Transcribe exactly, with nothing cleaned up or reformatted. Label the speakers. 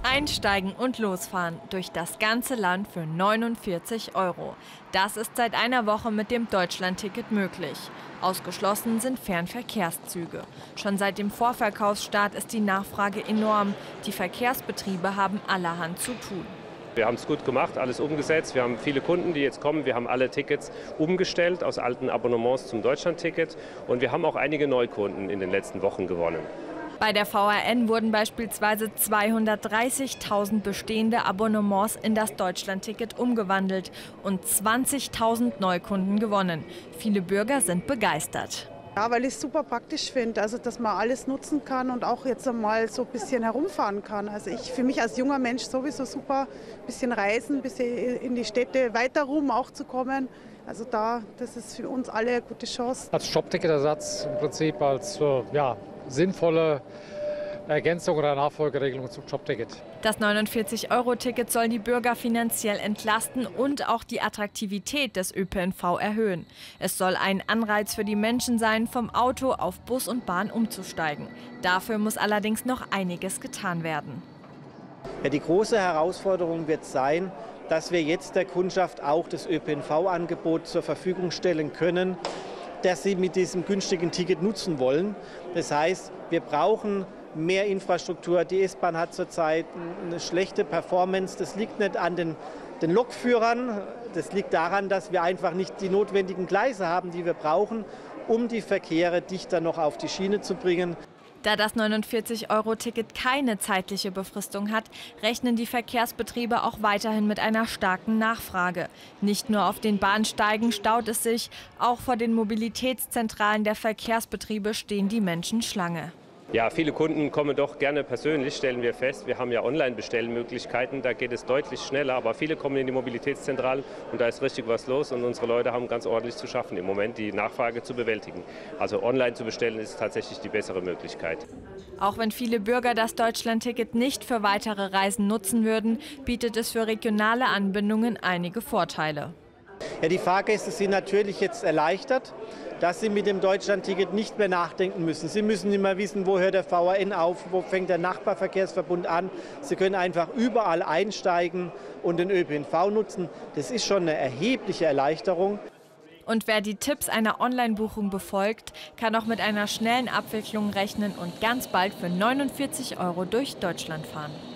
Speaker 1: Einsteigen und losfahren durch das ganze Land für neunundvierzig Euro. Das ist seit einer Woche mit dem Deutschlandticket möglich. Ausgeschlossen sind Fernverkehrszüge. Schon seit dem Vorverkaufsstart ist die Nachfrage enorm. Die Verkehrsbetriebe haben allerhand zu tun.
Speaker 2: Wir haben es gut gemacht, alles umgesetzt. Wir haben viele Kunden, die jetzt kommen. Wir haben alle Tickets umgestellt aus alten Abonnements zum Deutschlandticket. Und wir haben auch einige Neukunden in den letzten Wochen gewonnen.
Speaker 1: Bei der V R N wurden beispielsweise zweihundertdreißigtausend bestehende Abonnements in das Deutschlandticket umgewandelt und zwanzigtausend Neukunden gewonnen. Viele Bürger sind begeistert.
Speaker 3: Ja, weil ich es super praktisch finde, also dass man alles nutzen kann und auch jetzt einmal so ein bisschen herumfahren kann. Also ich für mich als junger Mensch sowieso super, ein bisschen reisen, ein bisschen in die Städte weiter rum auch zu kommen. Also da, das ist für uns alle eine gute Chance.
Speaker 4: Als Jobticketersatz im Prinzip als äh, ja, sinnvolle Ergänzung oder Nachfolgeregelung zum Jobticket.
Speaker 1: Das neunundvierzig Euro Ticket soll die Bürger finanziell entlasten und auch die Attraktivität des Ö P N V erhöhen. Es soll ein Anreiz für die Menschen sein, vom Auto auf Bus und Bahn umzusteigen. Dafür muss allerdings noch einiges getan werden.
Speaker 5: Ja, die große Herausforderung wird sein, dass wir jetzt der Kundschaft auch das Ö P N V-Angebot zur Verfügung stellen können, das sie mit diesem günstigen Ticket nutzen wollen. Das heißt, wir brauchen mehr Infrastruktur. Die S-Bahn hat zurzeit eine schlechte Performance. Das liegt nicht an den, den Lokführern. Das liegt daran, dass wir einfach nicht die notwendigen Gleise haben, die wir brauchen, um die Verkehre dichter noch auf die Schiene zu bringen.
Speaker 1: Da das neunundvierzig Euro Ticket keine zeitliche Befristung hat, rechnen die Verkehrsbetriebe auch weiterhin mit einer starken Nachfrage. Nicht nur auf den Bahnsteigen staut es sich, auch vor den Mobilitätszentralen der Verkehrsbetriebe stehen die Menschen Schlange.
Speaker 2: Ja, viele Kunden kommen doch gerne persönlich, stellen wir fest. Wir haben ja Online-Bestellmöglichkeiten, da geht es deutlich schneller. Aber viele kommen in die Mobilitätszentrale und da ist richtig was los. Und unsere Leute haben ganz ordentlich zu schaffen, im Moment die Nachfrage zu bewältigen. Also online zu bestellen ist tatsächlich die bessere Möglichkeit.
Speaker 1: Auch wenn viele Bürger das Deutschlandticket nicht für weitere Reisen nutzen würden, bietet es für regionale Anbindungen einige Vorteile.
Speaker 5: Ja, die Fahrgäste sind natürlich jetzt erleichtert, dass sie mit dem Deutschlandticket nicht mehr nachdenken müssen. Sie müssen immer wissen, wo hört der V R N auf, wo fängt der Nachbarverkehrsverbund an. Sie können einfach überall einsteigen und den Ö P N V nutzen. Das ist schon eine erhebliche Erleichterung.
Speaker 1: Und wer die Tipps einer Online-Buchung befolgt, kann auch mit einer schnellen Abwicklung rechnen und ganz bald für neunundvierzig Euro durch Deutschland fahren.